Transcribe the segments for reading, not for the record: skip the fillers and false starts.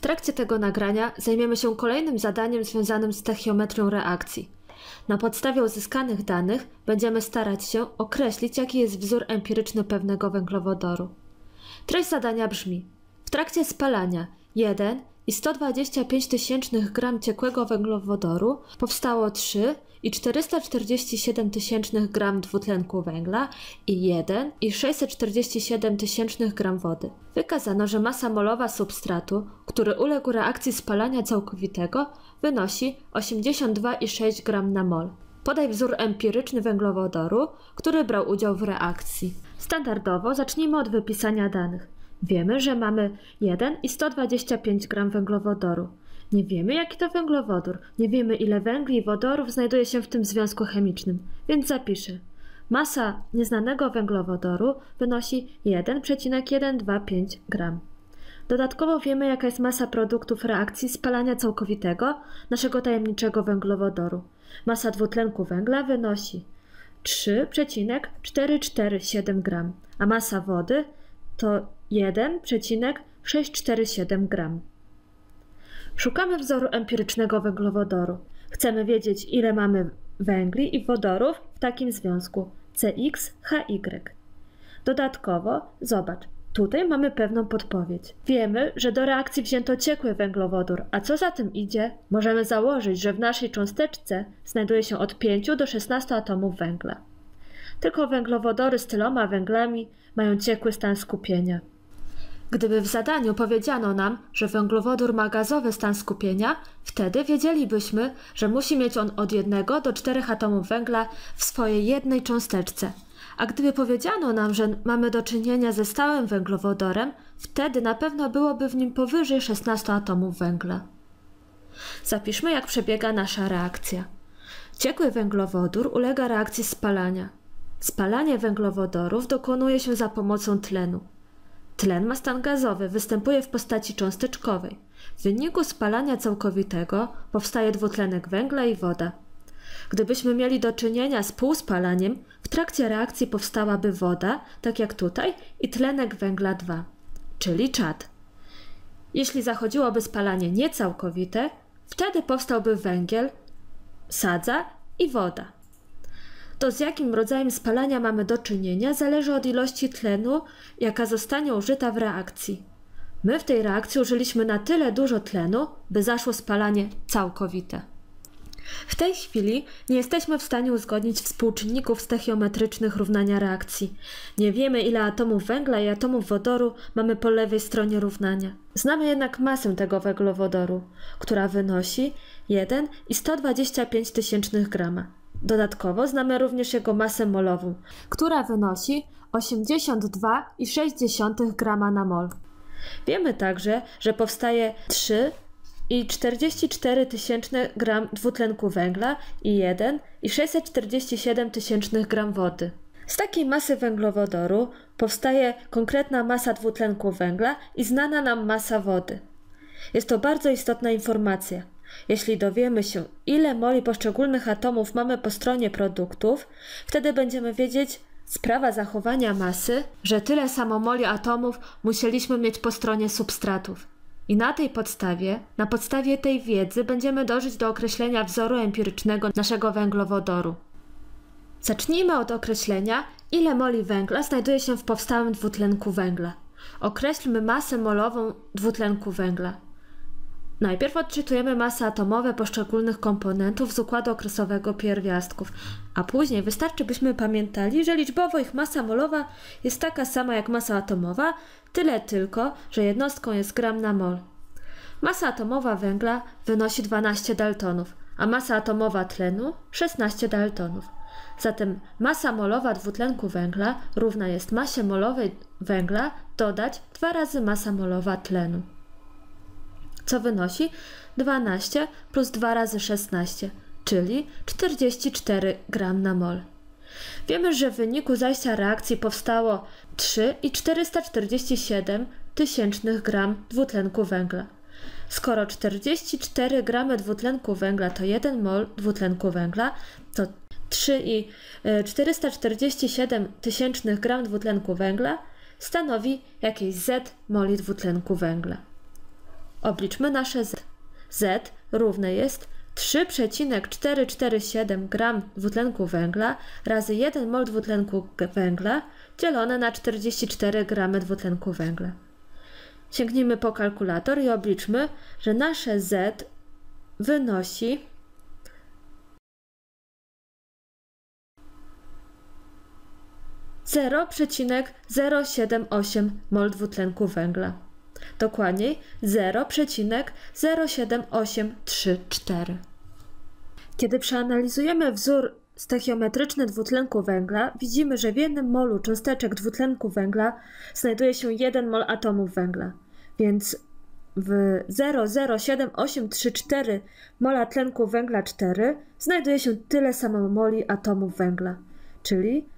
trakcie tego nagrania zajmiemy się kolejnym zadaniem związanym z stechiometrią reakcji. Na podstawie uzyskanych danych będziemy starać się określić, jaki jest wzór empiryczny pewnego węglowodoru. Treść zadania brzmi: w trakcie spalania 1,125 gram ciekłego węglowodoru powstało 3,447 gram dwutlenku węgla i 1,647 gram wody. Wykazano, że masa molowa substratu, który uległ reakcji spalania całkowitego, wynosi 82,6 gram na mol. Podaj wzór empiryczny węglowodoru, który brał udział w reakcji. Standardowo zacznijmy od wypisania danych. Wiemy, że mamy 1,125 gram węglowodoru. Nie wiemy, jaki to węglowodór, nie wiemy, ile węgli i wodorów znajduje się w tym związku chemicznym, więc zapiszę. Masa nieznanego węglowodoru wynosi 1,125 gram. Dodatkowo wiemy, jaka jest masa produktów reakcji spalania całkowitego naszego tajemniczego węglowodoru. Masa dwutlenku węgla wynosi 3,447 gram, a masa wody to 1,647 gram. Szukamy wzoru empirycznego węglowodoru. Chcemy wiedzieć, ile mamy węgli i wodorów w takim związku CX-HY. Dodatkowo, zobacz, tutaj mamy pewną podpowiedź. Wiemy, że do reakcji wzięto ciekły węglowodór, a co za tym idzie? Możemy założyć, że w naszej cząsteczce znajduje się od 5 do 16 atomów węgla. Tylko węglowodory z tyloma węglami mają ciekły stan skupienia. Gdyby w zadaniu powiedziano nam, że węglowodór ma gazowy stan skupienia, wtedy wiedzielibyśmy, że musi mieć on od 1 do 4 atomów węgla w swojej jednej cząsteczce. A gdyby powiedziano nam, że mamy do czynienia ze stałym węglowodorem, wtedy na pewno byłoby w nim powyżej 16 atomów węgla. Zapiszmy, jak przebiega nasza reakcja. Ciekły węglowodór ulega reakcji spalania. Spalanie węglowodorów dokonuje się za pomocą tlenu. Tlen ma stan gazowy, występuje w postaci cząsteczkowej. W wyniku spalania całkowitego powstaje dwutlenek węgla i woda. Gdybyśmy mieli do czynienia z półspalaniem, w trakcie reakcji powstałaby woda, tak jak tutaj, i tlenek węgla 2, czyli czad. Jeśli zachodziłoby spalanie niecałkowite, wtedy powstałby węgiel, sadza i woda. To, z jakim rodzajem spalania mamy do czynienia, zależy od ilości tlenu, jaka zostanie użyta w reakcji. My w tej reakcji użyliśmy na tyle dużo tlenu, by zaszło spalanie całkowite. W tej chwili nie jesteśmy w stanie uzgodnić współczynników stechiometrycznych równania reakcji. Nie wiemy, ile atomów węgla i atomów wodoru mamy po lewej stronie równania. Znamy jednak masę tego węglowodoru, która wynosi 1,125 grama. Dodatkowo znamy również jego masę molową, która wynosi 82,6 grama na mol. Wiemy także, że powstaje 3,44 gram dwutlenku węgla i 1,647 gram wody. Z takiej masy węglowodoru powstaje konkretna masa dwutlenku węgla i znana nam masa wody. Jest to bardzo istotna informacja. Jeśli dowiemy się, ile moli poszczególnych atomów mamy po stronie produktów, wtedy będziemy wiedzieć z prawa zachowania masy, że tyle samo moli atomów musieliśmy mieć po stronie substratów. I na podstawie tej wiedzy będziemy dążyć do określenia wzoru empirycznego naszego węglowodoru. Zacznijmy od określenia, ile moli węgla znajduje się w powstałym dwutlenku węgla. Określmy masę molową dwutlenku węgla. Najpierw odczytujemy masy atomowe poszczególnych komponentów z układu okresowego pierwiastków, a później wystarczy, byśmy pamiętali, że liczbowo ich masa molowa jest taka sama jak masa atomowa, tyle tylko, że jednostką jest gram na mol. Masa atomowa węgla wynosi 12 daltonów, a masa atomowa tlenu 16 daltonów. Zatem masa molowa dwutlenku węgla równa jest masie molowej węgla dodać 2 razy masa molowa tlenu, co wynosi 12 plus 2 razy 16, czyli 44 gram na mol. Wiemy, że w wyniku zajścia reakcji powstało 3,447 gram dwutlenku węgla. Skoro 44 gramy dwutlenku węgla to 1 mol dwutlenku węgla, to 3,447 gram dwutlenku węgla stanowi jakieś Z moli dwutlenku węgla. Obliczmy nasze Z. Z równe jest 3,447 g dwutlenku węgla razy 1 mol dwutlenku węgla dzielone na 44 g dwutlenku węgla. Sięgnijmy po kalkulator i obliczmy, że nasze Z wynosi 0,078 mol dwutlenku węgla. Dokładniej 0,07834. Kiedy przeanalizujemy wzór stoichiometryczny dwutlenku węgla, widzimy, że w 1 molu cząsteczek dwutlenku węgla znajduje się 1 mol atomów węgla, więc w 0,07834 mola tlenku węgla 4 znajduje się tyle samo moli atomów węgla, czyli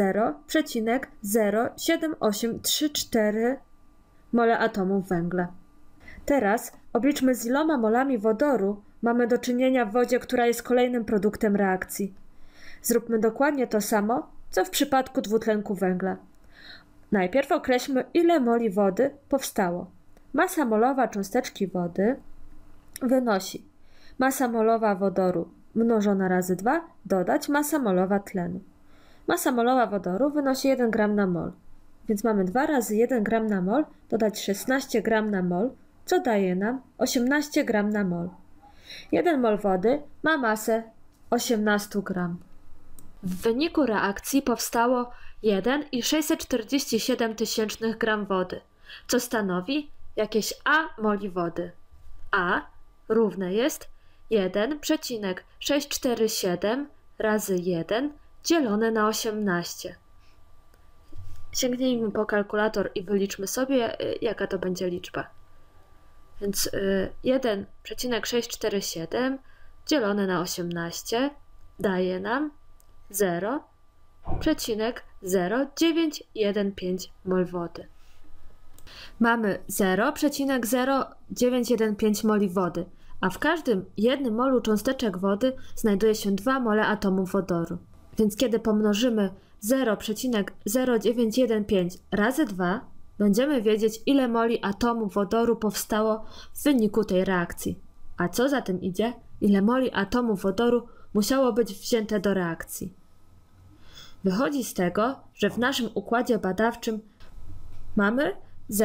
0,07834 mole atomów węgla. Teraz obliczmy, z iloma molami wodoru mamy do czynienia w wodzie, która jest kolejnym produktem reakcji. Zróbmy dokładnie to samo, co w przypadku dwutlenku węgla. Najpierw określmy, ile moli wody powstało. Masa molowa cząsteczki wody wynosi masa molowa wodoru mnożona razy 2 dodać masa molowa tlenu. Masa molowa wodoru wynosi 1 g na mol, więc mamy 2 razy 1 g na mol dodać 16 g na mol, co daje nam 18 g na mol. 1 mol wody ma masę 18 g. W wyniku reakcji powstało 1,647 g wody, co stanowi jakieś A moli wody. A równe jest 1,647 razy 1 dzielone na 18. Sięgnijmy po kalkulator i wyliczmy sobie, jaka to będzie liczba. Więc 1,647 dzielone na 18 daje nam 0,0915 mol wody. Mamy 0,0915 moli wody, a w każdym 1 molu cząsteczek wody znajduje się 2 mole atomów wodoru. Więc kiedy pomnożymy 0,0915 razy 2, będziemy wiedzieć, ile moli atomu wodoru powstało w wyniku tej reakcji. A co za tym idzie, ile moli atomu wodoru musiało być wzięte do reakcji. Wychodzi z tego, że w naszym układzie badawczym mamy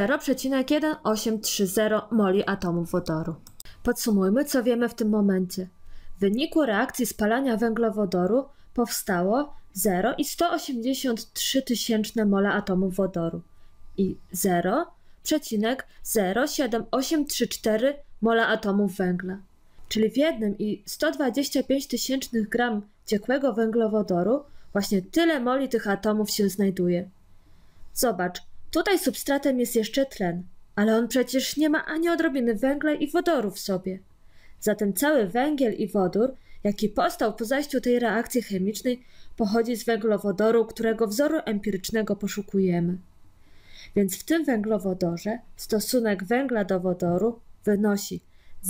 0,1830 moli atomu wodoru. Podsumujmy, co wiemy w tym momencie. W wyniku reakcji spalania węglowodoru powstało 0,183 tysięczne mola atomów wodoru i 0,07834 mola atomów węgla. Czyli w 1,125 tysięcznych gram ciekłego węglowodoru właśnie tyle moli tych atomów się znajduje. Zobacz, tutaj substratem jest jeszcze tlen, ale on przecież nie ma ani odrobiny węgla i wodoru w sobie. Zatem cały węgiel i wodór, jaki powstał po zajściu tej reakcji chemicznej, pochodzi z węglowodoru, którego wzoru empirycznego poszukujemy. Więc w tym węglowodorze stosunek węgla do wodoru wynosi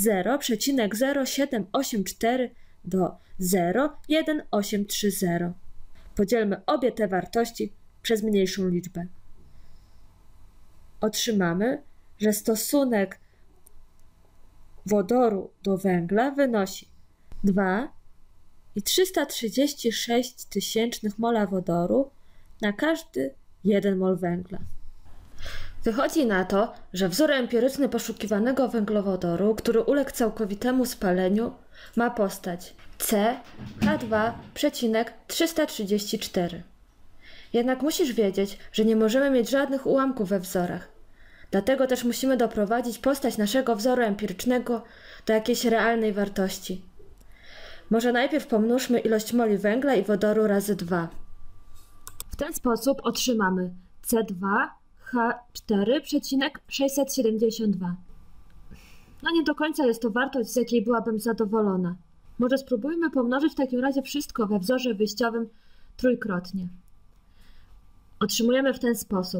0,0784 do 0,1830. Podzielmy obie te wartości przez mniejszą liczbę. Otrzymamy, że stosunek wodoru do węgla wynosi 2,336 tysięcznych mola wodoru na każdy 1 mol węgla. Wychodzi na to, że wzór empiryczny poszukiwanego węglowodoru, który uległ całkowitemu spaleniu, ma postać CH2,334. Jednak musisz wiedzieć, że nie możemy mieć żadnych ułamków we wzorach. Dlatego też musimy doprowadzić postać naszego wzoru empirycznego do jakiejś realnej wartości. Może najpierw pomnóżmy ilość moli węgla i wodoru razy 2. W ten sposób otrzymamy C2H4,672. No nie do końca jest to wartość, z jakiej byłabym zadowolona. Może spróbujmy pomnożyć w takim razie wszystko we wzorze wyjściowym trójkrotnie. Otrzymujemy w ten sposób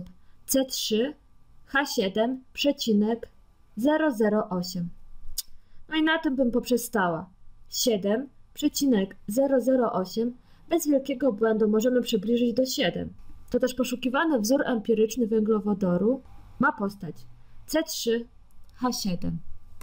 C3H7,008. No i na tym bym poprzestała. 7,008 bez wielkiego błędu możemy przybliżyć do 7. To też poszukiwany wzór empiryczny węglowodoru ma postać C3H7.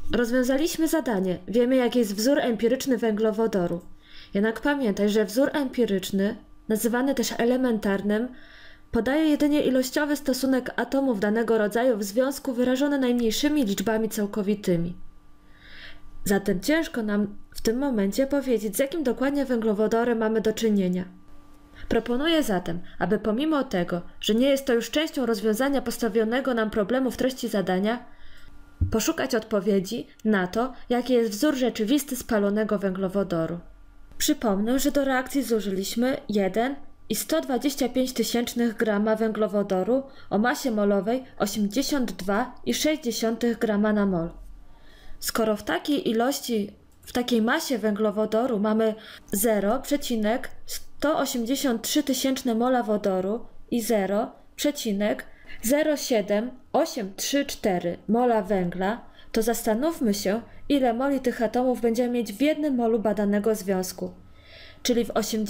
Rozwiązaliśmy zadanie, wiemy jaki jest wzór empiryczny węglowodoru. Jednak pamiętaj, że wzór empiryczny, nazywany też elementarnym, podaje jedynie ilościowy stosunek atomów danego rodzaju w związku wyrażony najmniejszymi liczbami całkowitymi. Zatem ciężko nam w tym momencie powiedzieć, z jakim dokładnie węglowodorem mamy do czynienia. Proponuję zatem, aby pomimo tego, że nie jest to już częścią rozwiązania postawionego nam problemu w treści zadania, poszukać odpowiedzi na to, jaki jest wzór rzeczywisty spalonego węglowodoru. Przypomnę, że do reakcji zużyliśmy 1,125 grama węglowodoru o masie molowej 82,6 grama na mol. Skoro w takiej masie węglowodoru mamy 0,183 mola wodoru i 0,07834 mola węgla, to zastanówmy się, ile moli tych atomów będziemy mieć w jednym molu badanego związku, czyli w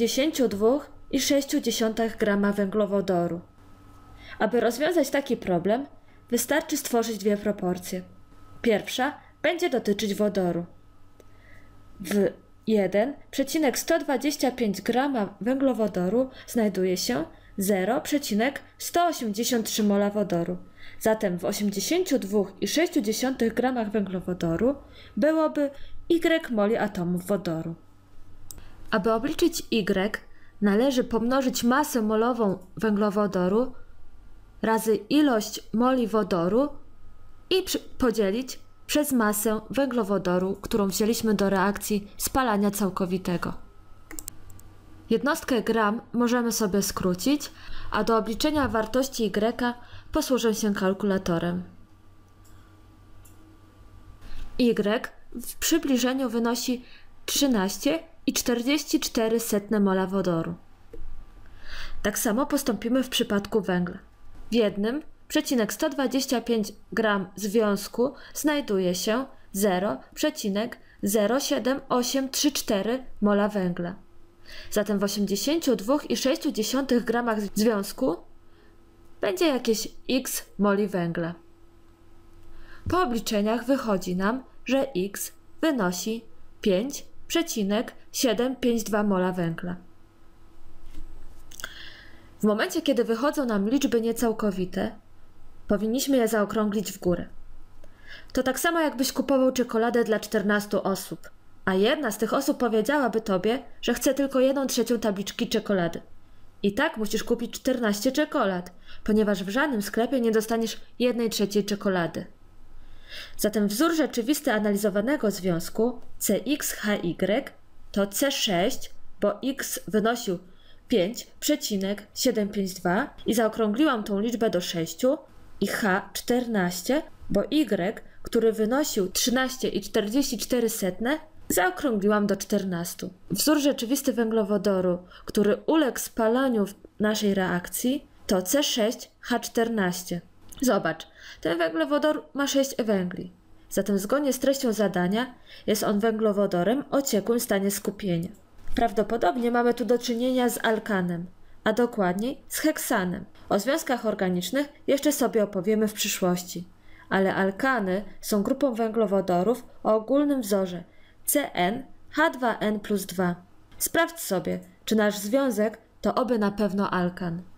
82,6 grama węglowodoru. Aby rozwiązać taki problem, wystarczy stworzyć dwie proporcje. Pierwsza będzie dotyczyć wodoru. W 1,125 grama węglowodoru znajduje się 0,183 mola wodoru. Zatem w 82,6 gramach węglowodoru byłoby Y moli atomów wodoru. Aby obliczyć Y, należy pomnożyć masę molową węglowodoru razy ilość moli wodoru i podzielić przez masę węglowodoru, którą wzięliśmy do reakcji spalania całkowitego. Jednostkę gram możemy sobie skrócić, a do obliczenia wartości Y posłużę się kalkulatorem. Y w przybliżeniu wynosi 13,44 mola wodoru. Tak samo postąpimy w przypadku węgla. W 1,125 gram związku znajduje się 0,07834 mola węgla. Zatem w 82,6 gramach związku będzie jakieś X moli węgla. Po obliczeniach wychodzi nam, że X wynosi 5,752 mola węgla. W momencie, kiedy wychodzą nam liczby niecałkowite, powinniśmy je zaokrąglić w górę. To tak samo jakbyś kupował czekoladę dla 14 osób, a jedna z tych osób powiedziałaby tobie, że chce tylko 1/3 tabliczki czekolady. I tak musisz kupić 14 czekolad, ponieważ w żadnym sklepie nie dostaniesz 1/3 czekolady. Zatem wzór rzeczywisty analizowanego związku CXHY to C6, bo X wynosił 5,752 i zaokrągliłam tą liczbę do 6 i H14, bo Y, który wynosił 13,44 zaokrągliłam do 14. Wzór rzeczywisty węglowodoru, który uległ spalaniu w naszej reakcji to C6H14. Zobacz, ten węglowodor ma 6 węgli. Zatem zgodnie z treścią zadania jest on węglowodorem o ciekłym stanie skupienia. Prawdopodobnie mamy tu do czynienia z alkanem, a dokładniej z heksanem. O związkach organicznych jeszcze sobie opowiemy w przyszłości, ale alkany są grupą węglowodorów o ogólnym wzorze CnH2n+2. Sprawdź sobie, czy nasz związek to oby na pewno alkan.